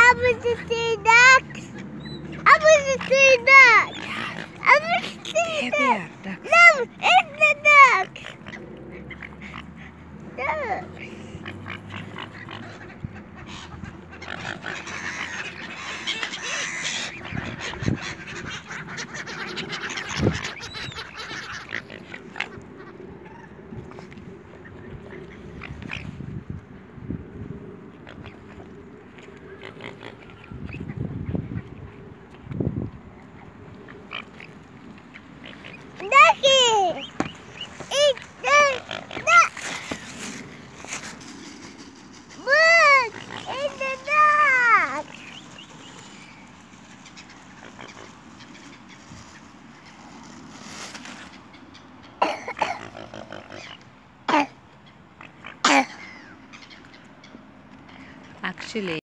I want to see ducks. I want to see ducks. I want to see ducks. No, it's the ducks. Ducks. Ducky! Eat the duck! Look! Eat the duck! Actually